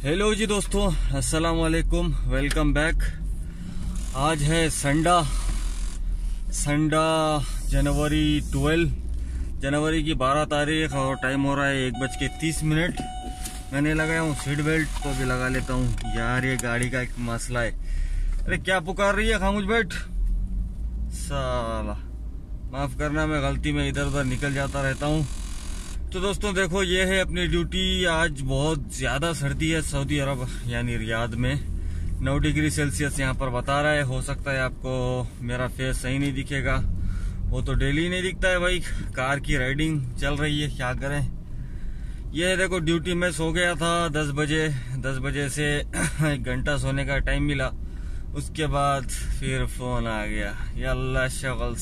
Hello जी दोस्तों, अस्सलाम वालेकुम, वेलकम बैक। आज है संडा जनवरी 12 जनवरी की 12 तारीख और टाइम हो रहा है 1:30। मैंने लगाया हूँ सीट बेल्ट, तो अभी लगा लेता हूँ। यार ये गाड़ी का एक मसला है। अरे क्या पुकार रही है, खामोश बैठ साला। माफ करना, मैं गलती में इधर उधर निकल जाता रहता हूँ। तो दोस्तों देखो, ये है अपनी ड्यूटी। आज बहुत ज्यादा सर्दी है सऊदी अरब यानी रियाद में। 9 डिग्री सेल्सियस यहाँ पर बता रहा है। हो सकता है आपको मेरा फेस सही नहीं दिखेगा, वो तो डेली नहीं दिखता है भाई। कार की राइडिंग चल रही है, क्या करें। ये है देखो, ड्यूटी में सो गया था 10 बजे से 1 घंटा सोने का टाइम मिला। उसके बाद फिर फोन आ गया, यल्ला शगल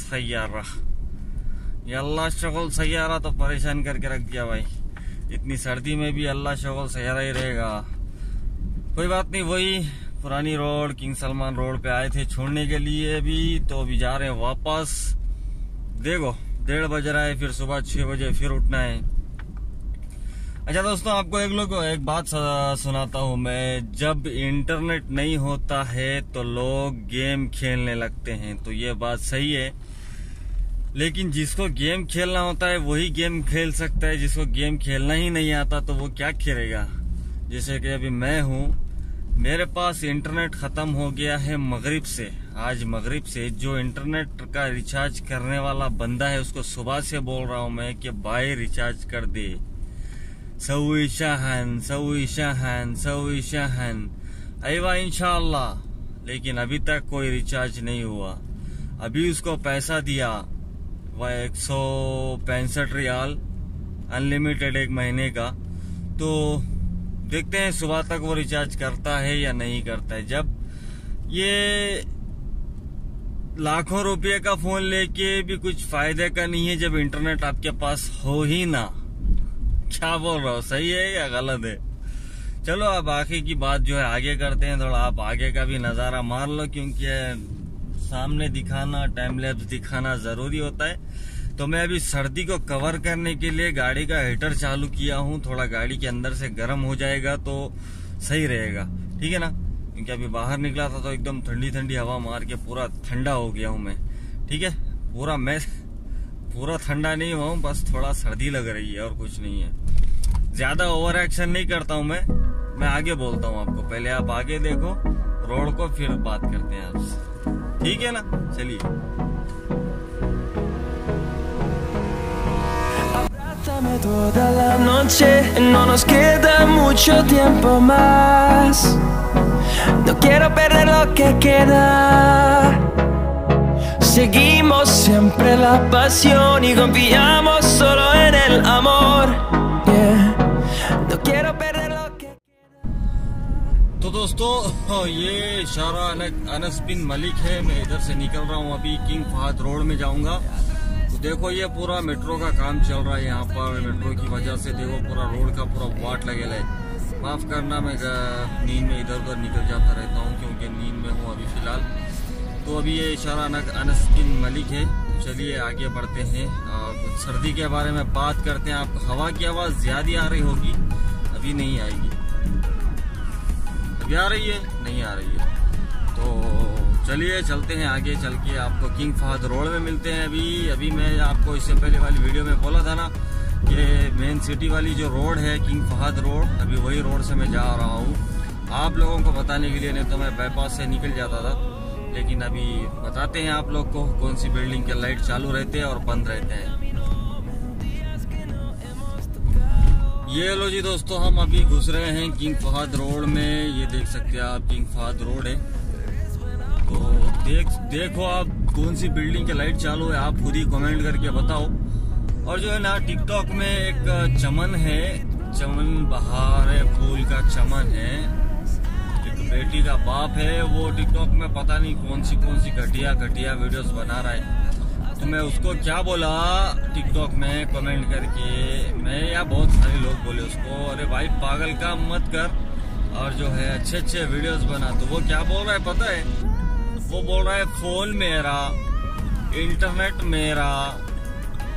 सैयारा तो परेशान करके रख दिया भाई। इतनी सर्दी में भी अल्लाह शगल सैयारा ही रहेगा। कोई बात नहीं, वही पुरानी रोड किंग सलमान रोड पे आए थे छोड़ने के लिए भी, तो अभी जा रहे हैं वापस। देखो 1:30 बज रहा है, फिर सुबह 6 बजे फिर उठना है। अच्छा दोस्तों, आपको एक बात सुनाता हूँ मैं। जब इंटरनेट नहीं होता है तो लोग गेम खेलने लगते हैं, तो ये बात सही है। लेकिन जिसको गेम खेलना होता है वही गेम खेल सकता है। जिसको गेम खेलना ही नहीं आता तो वो क्या खेलेगा। जैसे कि अभी मैं हूँ, मेरे पास इंटरनेट खत्म हो गया है मगरिब से। आज मगरिब से जो इंटरनेट का रिचार्ज करने वाला बंदा है उसको सुबह से बोल रहा हूँ मैं कि भाई रिचार्ज कर दे। सऊई शाहन अयवा इंशाअल्लाह। लेकिन अभी तक कोई रिचार्ज नहीं हुआ। अभी उसको पैसा दिया वह 165 रियाल अनलिमिटेड 1 महीने का। तो देखते हैं सुबह तक वो रिचार्ज करता है या नहीं करता है। जब ये लाखों रुपए का फोन लेके भी कुछ फायदे का नहीं है जब इंटरनेट आपके पास हो ही ना। क्या बोल रहा हो, सही है या गलत है। चलो अब आगे की बात जो है आगे करते हैं। थोड़ा आप आगे का भी नजारा मार लो, क्योंकि सामने दिखाना, टाइम लैप्स दिखाना जरूरी होता है। तो मैं अभी सर्दी को कवर करने के लिए गाड़ी का हीटर चालू किया हूँ। थोड़ा गाड़ी के अंदर से गर्म हो जाएगा तो सही रहेगा, ठीक है ना। क्योंकि अभी बाहर निकला था तो एकदम ठंडी ठंडी हवा मार के पूरा ठंडा हो गया हूँ मैं, ठीक है। मैं पूरा ठंडा नहीं हुआ हूँ, बस थोड़ा सर्दी लग रही है और कुछ नहीं है। ज्यादा ओवर एक्शन नहीं करता हूँ मैं आगे बोलता हूँ आपको। पहले आप आगे देखो रोड को, फिर बात करते हैं आपसे, ठीक है ना। चलिए। Abrázame toda la noche, no nos queda mucho tiempo más. No quiero perder lo que queda. Seguimos siempre la pasión y confiamos solo en el amor. Yeah. No quiero perder lo que queda. तो दोस्तों, ये इशारा अनस बिन मलिक है। मैं इधर से निकल रहा हूँ, अभी किंग फहद रोड में जाऊंगा। तो देखो ये पूरा मेट्रो का काम चल रहा है यहाँ पर। मेट्रो की वजह से देखो पूरा रोड का पूरा वाट लगेला है। माफ करना, मैं नींद में इधर उधर निकल जाता रहता हूँ क्योंकि नींद में हूँ अभी फिलहाल। तो अभी ये इशारा अनस बिन मलिक है। चलिए आगे बढ़ते हैं और कुछ सर्दी के बारे में बात करते हैं। आपको हवा की आवाज़ ज्यादा आ रही होगी, अभी नहीं आएगी। अभी आ रही है, नहीं आ रही है। तो चलिए चलते हैं आगे। चल के आपको किंग फहद रोड में मिलते हैं। अभी मैं आपको इससे पहले वाली वीडियो में बोला था ना कि मेन सिटी वाली जो रोड है किंग फहद रोड, अभी वही रोड से मैं जा रहा हूँ आप लोगों को बताने के लिए। नहीं तो मैं बाईपास से निकल जाता था, लेकिन अभी बताते हैं आप लोग को कौन सी बिल्डिंग के लाइट चालू रहते हैं और बंद रहते हैं। ये लो जी दोस्तों, हम अभी घुस रहे हैं किंग फहद रोड में। ये देख सकते हैं आप, किंग फहद रोड है। तो देखो आप कौन सी बिल्डिंग की लाइट चालू है, आप खुद ही कमेंट करके बताओ। और जो है ना, टिकटॉक में एक चमन है, चमन बहार है, फूल का चमन है। एक बेटी का बाप है, वो टिकटॉक में पता नहीं कौन सी घटिया वीडियोस बना रहा है। तो मैं उसको क्या बोला टिकटॉक में कमेंट करके, मैं या बहुत सारे लोग बोले उसको, अरे भाई पागल का मत कर और जो है अच्छे वीडियोस बना। तो वो क्या बोल रहा है पता है, वो बोल रहा है फोन मेरा, इंटरनेट मेरा,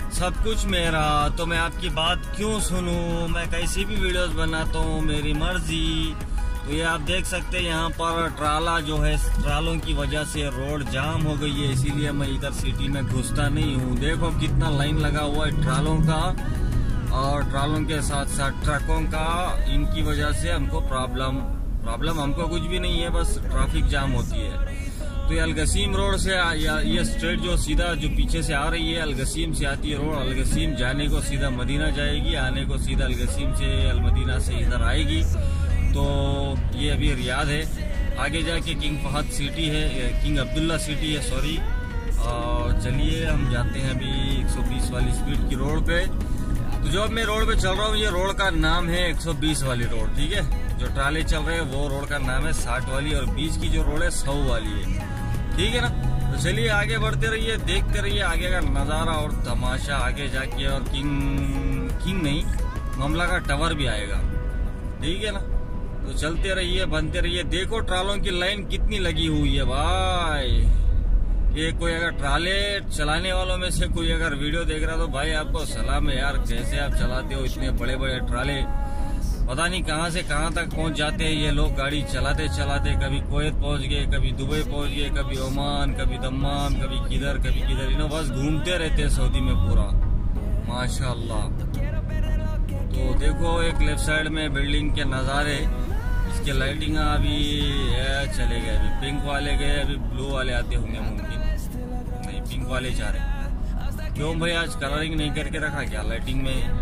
सब कुछ मेरा, तो मैं आपकी बात क्यों सुनूं? मैं कैसी भी वीडियोस बनाता हूँ, मेरी मर्जी। तो ये आप देख सकते हैं यहाँ पर ट्राला जो है, ट्रालों की वजह से रोड जाम हो गई है, इसीलिए मैं इधर सिटी में घुसता नहीं हूँ। देखो कितना लाइन लगा हुआ है ट्रालों का, और ट्रालों के साथ साथ ट्रकों का। इनकी वजह से हमको प्रॉब्लम हमको कुछ भी नहीं है, बस ट्रैफिक जाम होती है। तो ये अलगसीम रोड से ये स्ट्रेट जो सीधा जो पीछे से आ रही है, अलगसीम से आती है रोड। अलगसीम जाने को सीधा मदीना जाएगी, आने को सीधा अलगसीम से अलमदीना से इधर आएगी। तो ये अभी रियाद है, आगे जाके किंग फहद सिटी है, किंग अब्दुल्ला सिटी है, सॉरी। और चलिए हम जाते हैं अभी 120 वाली स्पीड की रोड पे। तो जो अब मैं रोड पे चल रहा हूँ, ये रोड का नाम है 120 वाली रोड, ठीक है। जो ट्राले चल रहे हैं वो रोड का नाम है 60 वाली, और बीच की जो रोड है 100 वाली है, ठीक है ना। तो चलिए आगे बढ़ते रहिए, देखते रहिए आगे का नजारा और तमाशा आगे जाके। और किंग नहीं, मामला का टावर भी आएगा, ठीक है ना। तो चलते रहिए, बनते रहिए। देखो ट्रालों की लाइन कितनी लगी हुई है भाई। ये कोई अगर ट्राले चलाने वालों में से कोई अगर वीडियो देख रहा तो भाई आपको सलाम है यार, कैसे आप चलाते हो इतने बड़े बड़े ट्राले। पता नहीं कहां से कहां तक पहुंच जाते हैं ये लोग गाड़ी चलाते चलाते। कभी कुवैत पहुंच गए, कभी दुबई पहुंच गए, कभी ओमान, कभी दम्माम, कभी किधर इन्हों बस घूमते रहते हैं सऊदी में पूरा, माशाल्लाह। तो देखो एक लेफ्ट साइड में बिल्डिंग के नज़ारे, इसके लाइटिंग अभी चले गए। अभी पिंक वाले गए, अभी ब्लू वाले आते होंगे, मुमकिन नहीं पिंक वाले जा रहे। क्यों भाई आज कलरिंग नहीं करके रखा क्या लाइटिंग में?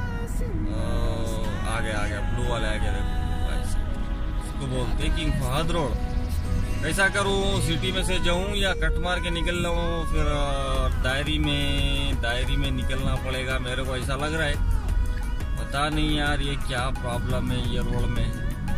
आ गया ब्लू वाला आ गया। इसको बोलते किंग फहद रोड। कैसा करूं, सिटी में से जाऊं या कट मार के निकल लूं? फिर दायरी में निकलना पड़ेगा मेरे को, ऐसा लग रहा है। पता नहीं यार ये क्या प्रॉब्लम है ये रोड में,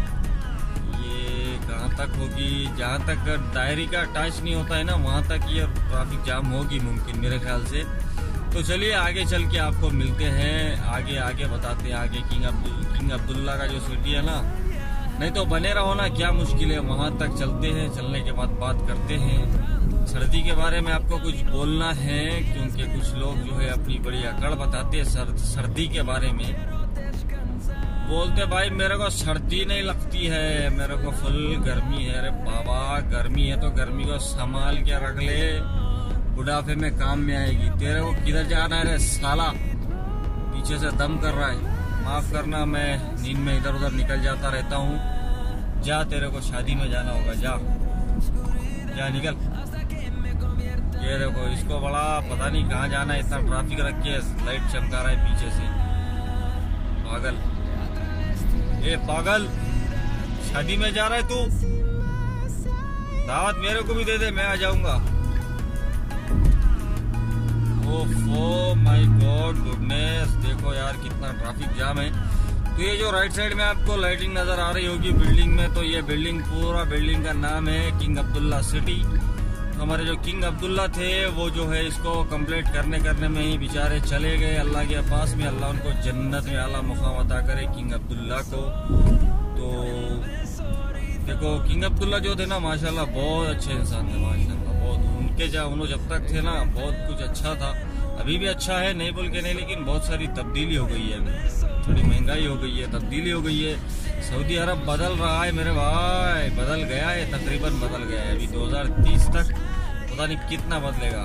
ये कहां तक होगी। जहां तक दायरी का टच नहीं होता है ना, वहां तक ये ट्रैफिक जाम होगी मुमकिन मेरे ख्याल से। तो चलिए आगे चल के आपको मिलते हैं, आगे बताते हैं आगे किंग अब्दुल्ला का जो सिटी है ना। नहीं तो बने रहो ना, क्या मुश्किल है, वहां तक चलते हैं, चलने के बाद बात करते हैं। सर्दी के बारे में आपको कुछ बोलना है, क्योंकि कुछ लोग जो है अपनी बड़ी अकड़ बताते हैं सर्दी के बारे में। बोलते भाई मेरे को सर्दी नहीं लगती है, मेरे को फुल गर्मी है। अरे बाबा गर्मी है तो गर्मी को संभाल के रख ले, बुढ़ापे में काम में आएगी। तेरे को किधर जाना है रे साला, पीछे से दम कर रहा है। माफ करना, मैं नींद में इधर उधर निकल जाता रहता हूँ। जा, तेरे को शादी में जाना होगा, जा निकल। ये देखो इसको बड़ा पता नहीं कहाँ जाना है, इतना ट्रैफिक रख के लाइट चमका रहा है पीछे से, पागल। ए पागल, शादी में जा रहा है तू? दावत मेरे को भी दे दे, मैं आ जाऊंगा। ओह माय गॉड गुडनेस, देखो यार कितना ट्रैफिक जाम है। तो ये जो राइट साइड में आपको लाइटिंग नजर आ रही होगी बिल्डिंग में, तो ये पूरा बिल्डिंग का नाम है किंग अब्दुल्ला सिटी। हमारे जो किंग अब्दुल्ला थे वो जो है इसको कंप्लीट करने में ही बेचारे चले गए अल्लाह के पास में। अल्लाह उनको जन्नत में आला मुकाम अता करे किंग अब्दुल्ला को। तो देखो किंग अब्दुल्ला जो थे ना माशाल्लाह बहुत अच्छे इंसान थे, माशाल्लाह बहुत। उन्होंने जब तक थे ना बहुत कुछ अच्छा था, अभी भी अच्छा है, नहीं बोल के नहीं, लेकिन बहुत सारी तब्दीली हो गई है। थोड़ी महंगाई हो गई है, तब्दीली हो गई है। सऊदी अरब बदल रहा है मेरे भाई, बदल गया है, तकरीबन बदल गया है। अभी 2030 तक पता नहीं कितना बदलेगा।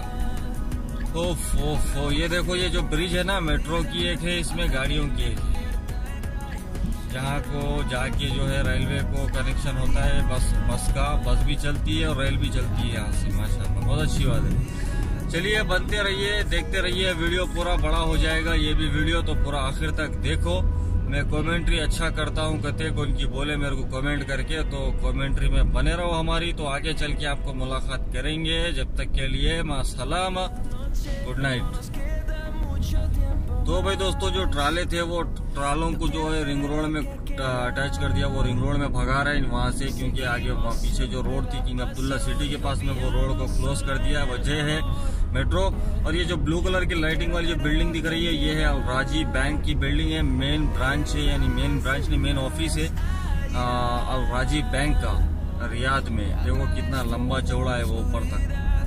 ओफ, ये देखो ये जो ब्रिज है ना मेट्रो की एक है, इसमें गाड़ियों की एक है, जहाँ को जाके जो है रेलवे को कनेक्शन होता है बस भी चलती है और रेल भी चलती है यहाँ से, माशाल्लाह बहुत अच्छी बात है। चलिए बनते रहिए, देखते रहिए, वीडियो पूरा बड़ा हो जाएगा ये भी वीडियो, तो पूरा आखिर तक देखो। मैं कमेंट्री अच्छा करता हूँ, कहते को उनकी बोले मेरे को कमेंट करके, तो कमेंट्री में बने रहो हमारी। तो आगे चल के आपको मुलाकात करेंगे, जब तक के लिए मां सलाम, गुड नाइट। तो भाई दोस्तों जो ट्राले थे वो ट्रालों को जो है रिंग रोड में अटैच कर दिया, वो रिंग रोड में भगा रहे हैं वहां से, क्योंकि आगे वहाँ पीछे जो रोड थी किंग अब्दुल्ला सिटी के पास में, वो रोड को क्लोज कर दिया। वजह है मेट्रो। और ये जो ब्लू कलर की लाइटिंग वाली जो बिल्डिंग दिख रही है, ये है अल राजी बैंक की बिल्डिंग है, मेन ब्रांच है, यानी मेन ब्रांच नहीं मेन ऑफिस है अल राजी बैंक का रियाद में। देखो कितना लंबा चौड़ा है वो ऊपर तक,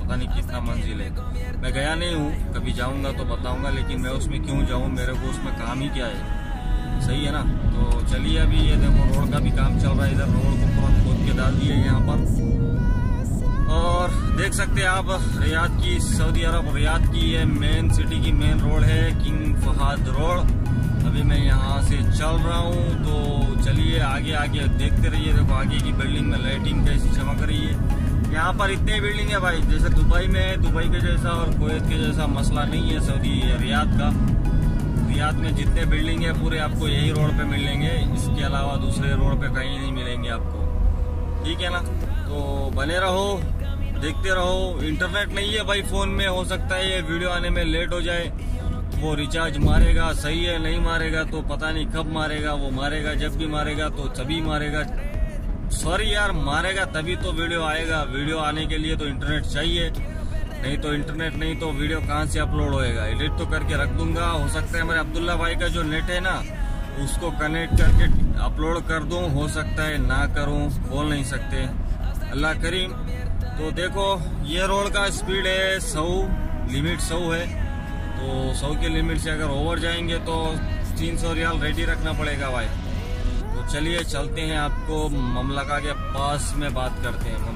पता नहीं कितना मंजिल है। मैं गया नहीं हूँ, कभी जाऊँगा तो बताऊँगा, लेकिन मैं उसमें क्यों जाऊँ, मेरे को उसमें काम ही क्या है। सही है ना। तो चलिए, अभी ये देखो रोड का भी काम चल रहा है, इधर रोड को पूरा खोद के डाल दिए यहाँ पर। और देख सकते हैं आप रियाद की, सऊदी अरब रियाद की ये मेन सिटी की मेन रोड है, किंग फहद रोड। अभी मैं यहाँ से चल रहा हूँ, तो चलिए आगे आगे देखते रहिए। देखो आगे की बिल्डिंग में लाइटिंग कैसी चमक रही है। यहाँ पर इतने बिल्डिंग है भाई, जैसे दुबई में है, दुबई के जैसा और कुवैत के जैसा मसला नहीं है सऊदी रियाद का। रियाद में जितने बिल्डिंग है पूरे आपको यही रोड पे मिलेंगे, इसके अलावा दूसरे रोड पे कहीं नहीं मिलेंगे आपको। ठीक है ना। तो बने रहो, देखते रहो। इंटरनेट नहीं है भाई फोन में, हो सकता है ये वीडियो आने में लेट हो जाए। वो रिचार्ज मारेगा, सही है, नहीं मारेगा तो पता नहीं कब मारेगा। वो मारेगा जब भी मारेगा तो तभी मारेगा, सॉरी यार, मारेगा तभी तो वीडियो आएगा। वीडियो आने के लिए तो इंटरनेट चाहिए, नहीं तो इंटरनेट नहीं तो वीडियो कहाँ से अपलोड होएगा। एडिट तो करके रख दूंगा, हो सकता है मेरे अब्दुल्ला भाई का जो नेट है ना उसको कनेक्ट करके अपलोड कर दूं, हो सकता है ना करूं, बोल नहीं सकते, अल्लाह करीम। तो देखो ये रोड का स्पीड है 100, लिमिट 100 है। तो 100 के लिमिट से अगर ओवर जाएंगे तो 300 रियाल रेडी रखना पड़ेगा भाई। तो चलिए चलते हैं, आपको ममलका के पास में बात करते हैं।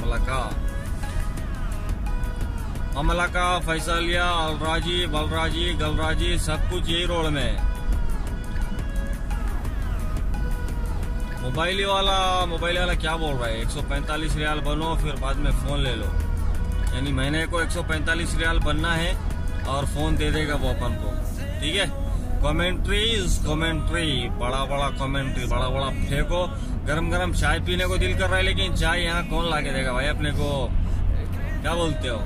ममलका, फैसलिया, अलराजी, बलराजी, गलराजी, सब कुछ यही रोड में है। मोबाइल वाला क्या बोल रहा है, 145 रियाल बनो फिर बाद में फोन ले लो। यानी महीने को 145 रियाल बनना है और फोन दे देगा वो अपन को। ठीक है। कमेंट्री, बड़ा कमेंट्री, बड़ा फेंको। गरम चाय पीने को दिल कर रहा है, लेकिन चाय यहाँ कौन ला के देगा भाई अपने को, क्या बोलते हो।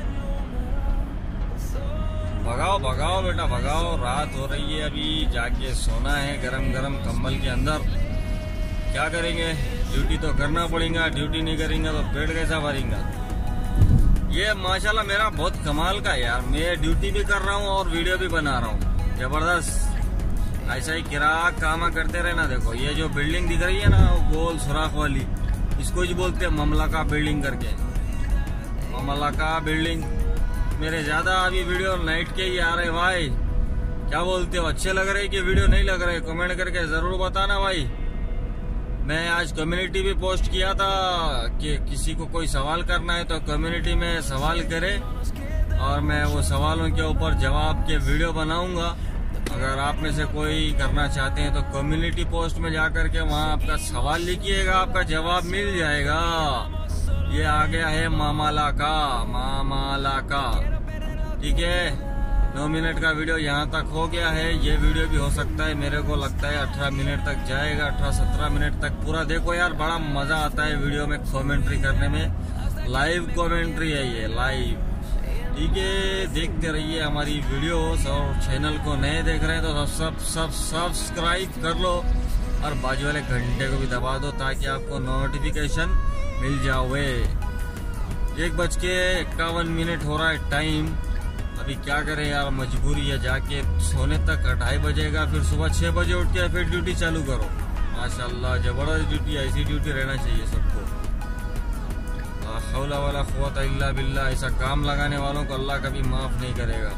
भगाओ बेटा भगाओ, रात हो रही है, अभी जाके सोना है गरम कंबल के अंदर। क्या करेंगे, ड्यूटी तो करना पड़ेगा, ड्यूटी नहीं करेंगे तो पेट कैसा भरेगा। ये माशाल्लाह मेरा बहुत कमाल का यार, मैं ड्यूटी भी कर रहा हूँ और वीडियो भी बना रहा हूँ, जबरदस्त। ऐसा ही किराक काम करते रहना। देखो ये जो बिल्डिंग दिख रही है ना गोल सुराख वाली, इसको ही बोलते हैं ममलका बिल्डिंग करके। ममलका बिल्डिंग मेरे ज्यादा अभी वीडियो नाइट के ही आ रहे भाई। क्या बोलते हो, अच्छे लग रहे कि वीडियो नहीं लग रहे, कमेंट करके जरूर बताना भाई। मैं आज कम्युनिटी भी पोस्ट किया था कि किसी को कोई सवाल करना है तो कम्युनिटी में सवाल करे और मैं वो सवालों के ऊपर जवाब के वीडियो बनाऊंगा। अगर आप में से कोई करना चाहते हैं तो कम्युनिटी पोस्ट में जाकर के वहाँ आपका सवाल लिखिएगा, आपका जवाब मिल जाएगा। ये आ गया है मामाला का। ठीक है। 9 मिनट का वीडियो यहाँ तक हो गया है। ये वीडियो भी हो सकता है, मेरे को लगता है 18 मिनट तक जाएगा, 18-17 मिनट तक पूरा। देखो यार बड़ा मजा आता है वीडियो में कमेंट्री करने में, लाइव कमेंट्री है ये, लाइव। ठीक है, देखते रहिए हमारी वीडियोस, और चैनल को नए देख रहे हैं तो सब्सक्राइब कर लो और बाजू वाले घंटे को भी दबा दो ताकि आपको नोटिफिकेशन मिल जावे। 1:51 हो रहा है टाइम। अभी क्या करें यार, मजबूरी है, जाके सोने तक 2:30 बजेगा, फिर सुबह 6 बजे उठ के फिर ड्यूटी चालू करो। माशाल्लाह जबरदस्त ड्यूटी, ऐसी ड्यूटी रहना चाहिए सबको। ला हौला वला कुव्वता इल्ला बिल्लाह, ऐसा काम लगाने वालों को अल्लाह कभी माफ नहीं करेगा।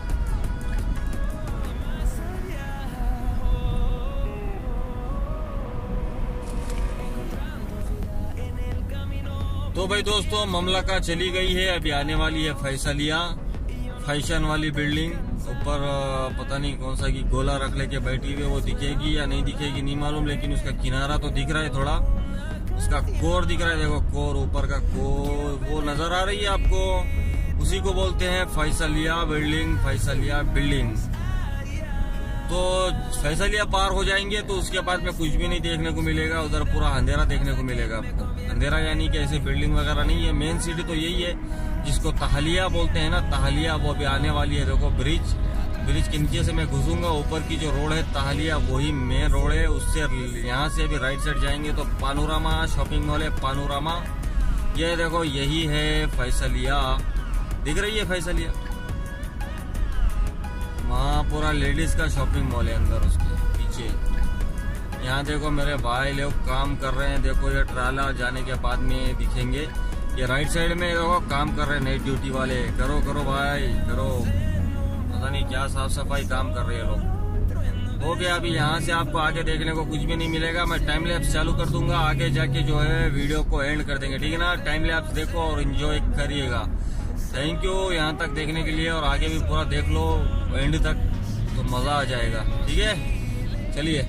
तो भाई दोस्तों ममलका चली गई है, अभी आने वाली है फैसलिया, फैशन वाली बिल्डिंग। ऊपर पता नहीं कौन सा की गोला रख लेके बैठी हुई, वो दिखेगी या नहीं दिखेगी नहीं मालूम, लेकिन उसका किनारा तो दिख रहा है थोड़ा, उसका कोर दिख रहा है। देखो कोर, ऊपर का कोर वो नजर आ रही है आपको, उसी को बोलते हैं फैसलिया बिल्डिंग। तो फैसलिया पार हो जाएंगे तो उसके बाद में कुछ भी नहीं देखने को मिलेगा, उधर पूरा अंधेरा देखने को मिलेगा आपको। अंधेरा यानी कि ऐसे बिल्डिंग वगैरह नहीं है। मेन सिटी तो यही है जिसको तहलिया बोलते हैं ना, तहलिया, वो भी आने वाली है। देखो ब्रिज के नीचे से मैं घुसूंगा, ऊपर की जो रोड है तहलिया वही मेन रोड है। उससे यहाँ से अभी राइट साइड जाएंगे तो पानोरामा शॉपिंग मॉल है, पानोरामा। ये देखो यही है फैसलिया, दिख रही है फैसलिया, वहाँ पूरा लेडीज का शॉपिंग मॉल है अंदर उसके पीछे। यहाँ देखो मेरे भाई लोग काम कर रहे हैं, देखो ये ट्राला जाने के बाद में दिखेंगे। ये राइट साइड में देखो काम कर रहे हैं नाइट ड्यूटी वाले। करो करो भाई करो, पता नहीं क्या साफ सफाई काम कर रहे हैं लोग। हो गया, अभी यहाँ से आपको आगे देखने को कुछ भी नहीं मिलेगा। मैं टाइम लैप्स चालू कर दूंगा, आगे जाके जो है वीडियो को एंड कर देंगे, ठीक है ना। टाइम लैप्स देखो और एंजॉय करिएगा। थैंक यू यहाँ तक देखने के लिए, और आगे भी पूरा देख लो एंड तक, तो मजा आ जाएगा, ठीक है। चलिए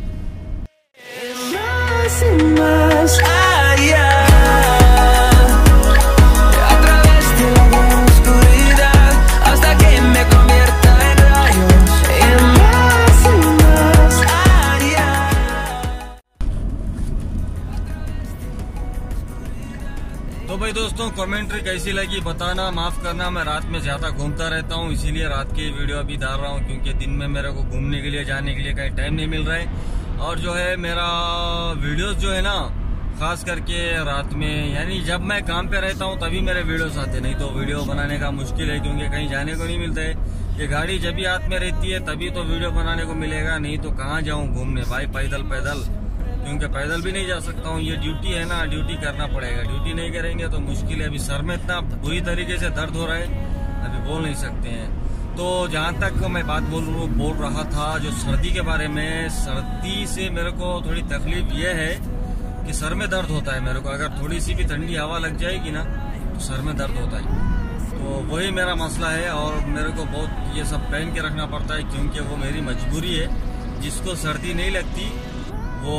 तो भाई दोस्तों, कमेंट्री कैसी लगी बताना, माफ करना। मैं रात में ज्यादा घूमता रहता हूँ, इसीलिए रात की वीडियो अभी डाल रहा हूँ, क्योंकि दिन में मेरे को घूमने के लिए जाने के लिए कहीं टाइम नहीं मिल रहा है। और जो है मेरा वीडियोस जो है ना, खास करके रात में, यानी जब मैं काम पे रहता हूँ तभी मेरे वीडियोस आते, नहीं तो वीडियो बनाने का मुश्किल है, क्योंकि कहीं जाने को नहीं मिलता है। ये गाड़ी जब भी हाथ में रहती है तभी तो वीडियो बनाने को मिलेगा, नहीं तो कहाँ जाऊँ घूमने भाई, पैदल पैदल, क्योंकि पैदल भी नहीं जा सकता हूँ। ये ड्यूटी है ना, ड्यूटी करना पड़ेगा। ड्यूटी नहीं करेंगे तो मुश्किल है। अभी सर में इतना बुरी तरीके से दर्द हो रहा है, अभी बोल नहीं सकते हैं। तो जहाँ तक मैं बात बोल रहा था जो सर्दी के बारे में, सर्दी से मेरे को थोड़ी तकलीफ ये है कि सर में दर्द होता है मेरे को। अगर थोड़ी सी भी ठंडी हवा लग जाएगी ना तो सर में दर्द होता है, तो वही मेरा मसला है। और मेरे को बहुत ये सब पहन के रखना पड़ता है, क्योंकि वो मेरी मजबूरी है। जिसको सर्दी नहीं लगती वो,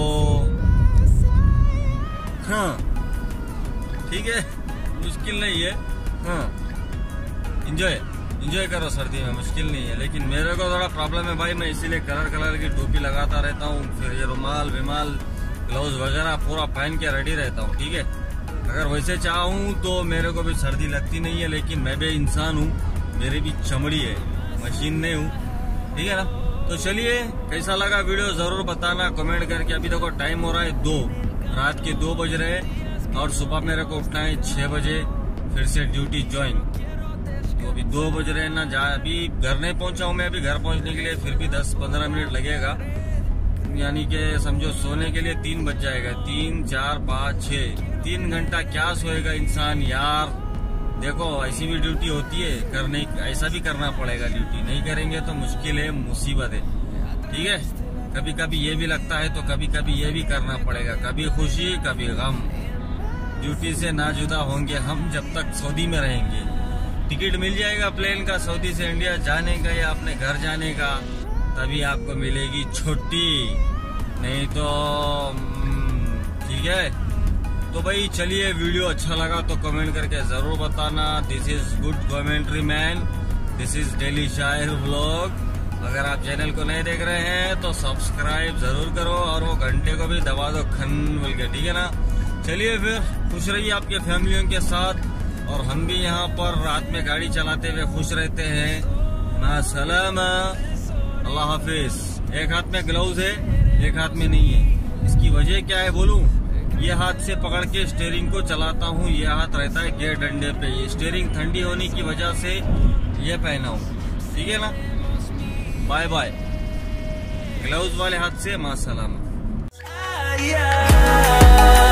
हाँ ठीक है, मुश्किल नहीं है। हाँ, इंजॉय करो सर्दी में, मुश्किल नहीं है। लेकिन मेरे को थोड़ा प्रॉब्लम है भाई, मैं इसीलिए कलर की टोपी लगाता रहता हूँ, फिर ये रुमाल विमाल ग्लव्स वगैरह पूरा पहन के रेडी रहता हूँ, ठीक है। अगर वैसे चाहूँ तो मेरे को भी सर्दी लगती नहीं है, लेकिन मैं भी इंसान हूँ, मेरी भी चमड़ी है, मशीन नहीं हूँ, ठीक है ना। तो चलिए, कैसा लगा वीडियो जरूर बताना कमेंट करके। अभी देखो टाइम हो रहा है 2, रात के 2 बज रहे हैं, और सुबह मेरे को उठना है 6 बजे फिर से ड्यूटी ज्वाइन। तो अभी 2 बज रहे हैं ना, अभी घर नहीं पहुंचा हूँ मैं। अभी घर पहुंचने के लिए फिर भी 10-15 मिनट लगेगा, यानी कि समझो सोने के लिए 3 बज जाएगा। 3, 4, 5, 6, 3 घंटा क्या सोएगा इंसान यार। देखो ऐसी भी ड्यूटी होती है, करने ऐसा भी करना पड़ेगा। ड्यूटी नहीं करेंगे तो मुश्किल है, मुसीबत है, ठीक है। कभी कभी ये भी लगता है तो कभी कभी ये भी करना पड़ेगा, कभी खुशी कभी गम। ड्यूटी से ना जुदा होंगे हम जब तक सऊदी में रहेंगे। टिकट मिल जाएगा प्लेन का सऊदी से इंडिया जाने का या अपने घर जाने का, तभी आपको मिलेगी छुट्टी, नहीं तो ठीक है। तो भाई चलिए, वीडियो अच्छा लगा तो कमेंट करके जरूर बताना। This is good commentary man, this is daily Shayar vlog. अगर आप चैनल को नहीं देख रहे हैं तो सब्सक्राइब जरूर करो, और वो घंटे को भी दबा दो खन बोल के, ठीक है ना। चलिए फिर, खुश रहिए आपके फैमिलियों के साथ, और हम भी यहाँ पर रात में गाड़ी चलाते हुए खुश रहते हैं। मासलामा, अल्लाह हाफिज। एक हाथ में ग्लव्स है, एक हाथ में नहीं है। इसकी वजह क्या है बोलूं? ये हाथ से पकड़ के स्टीयरिंग को चलाता हूँ, ये हाथ रहता है गियर डंडे पे। ये स्टीयरिंग ठंडी होने की वजह से ये पहना हूँ, ठीक है ना। बाय बाय, ग्लव्स वाले हाथ से मासलामा।